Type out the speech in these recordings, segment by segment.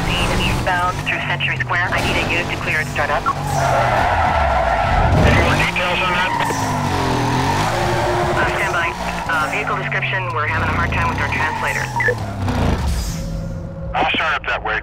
scene eastbound through Century Square. I need a unit to clear and start up. Any more details on that? Stand by. Vehicle description, we're having a hard time with our translator. I'll start up that way.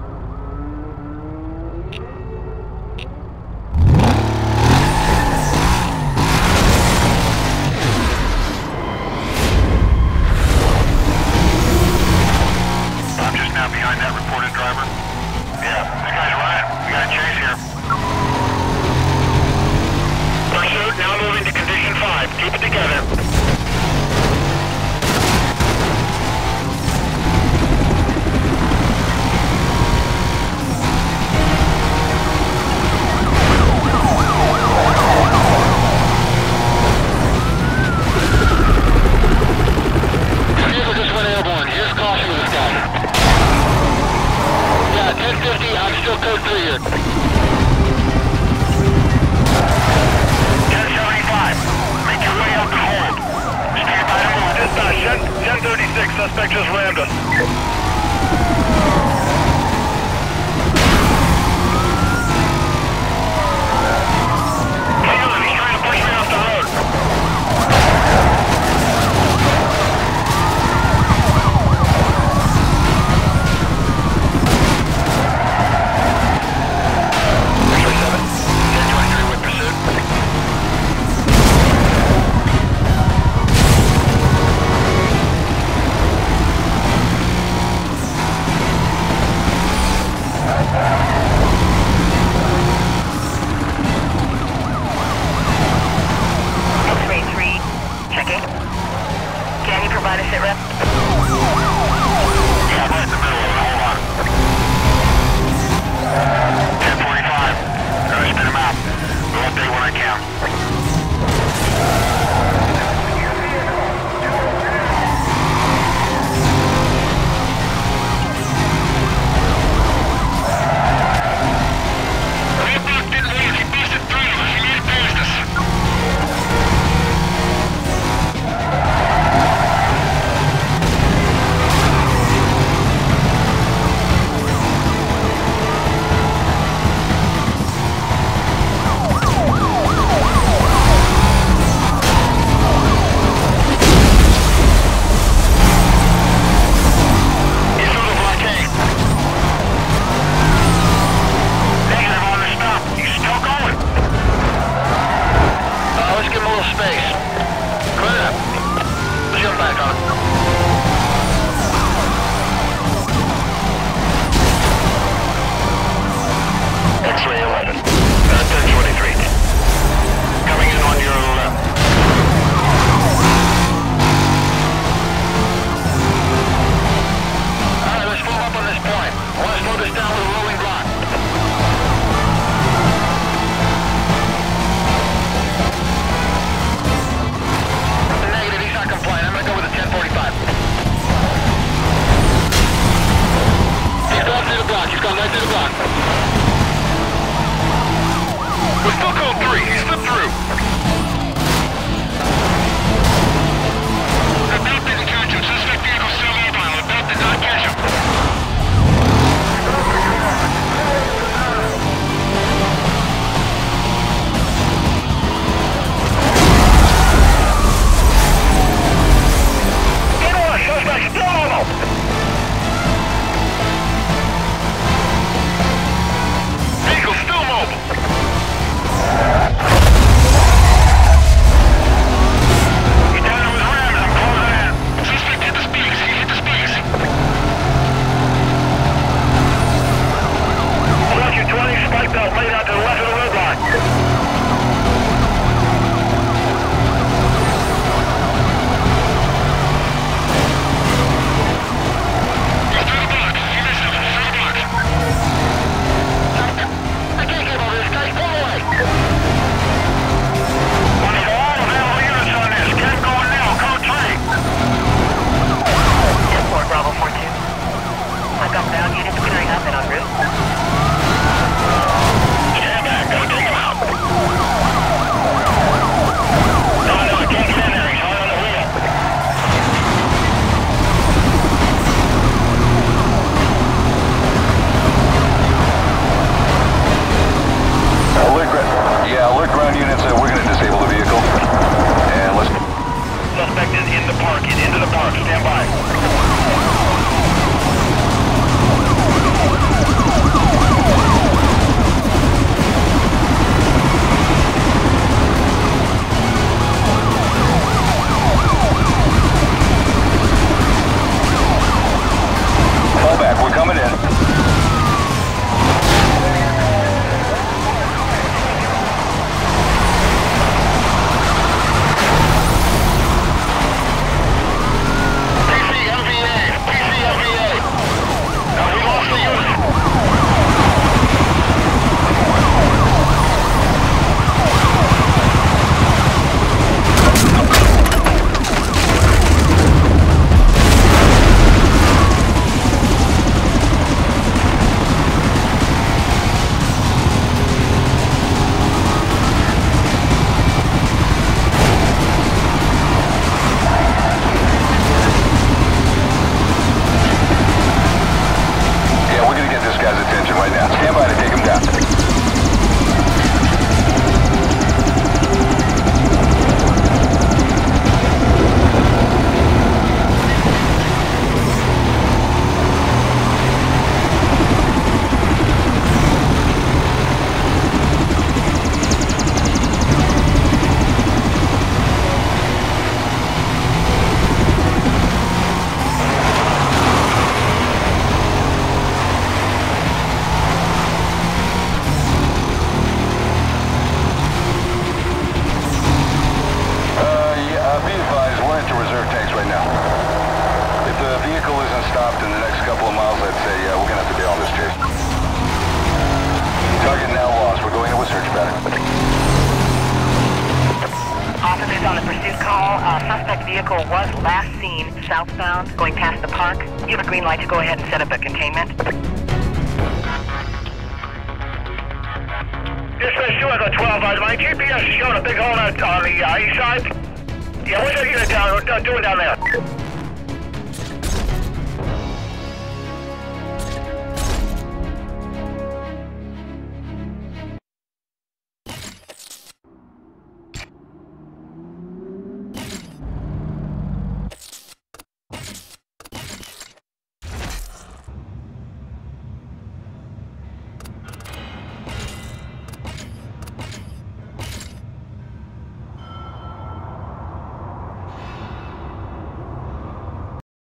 I'm just now behind that reported driver. Yeah, this guy's running. We got a chase here. Pursuit now moving to condition 5. Keep it together. Vehicle just went airborne. Here's caution with this guy. Yeah, 1050. I'm still code 3 here. 1075. Make your way out to hold. Stand by to move. Dispatch, 1036. Suspect just rammed us. Hang on, he's trying to push me off the road. southbound, going past the park. You have a green light to go ahead and set up a containment. Dispatch 2 Echo 12, my GPS is showing a big hole on the east side. Yeah, what's that unit doing down there?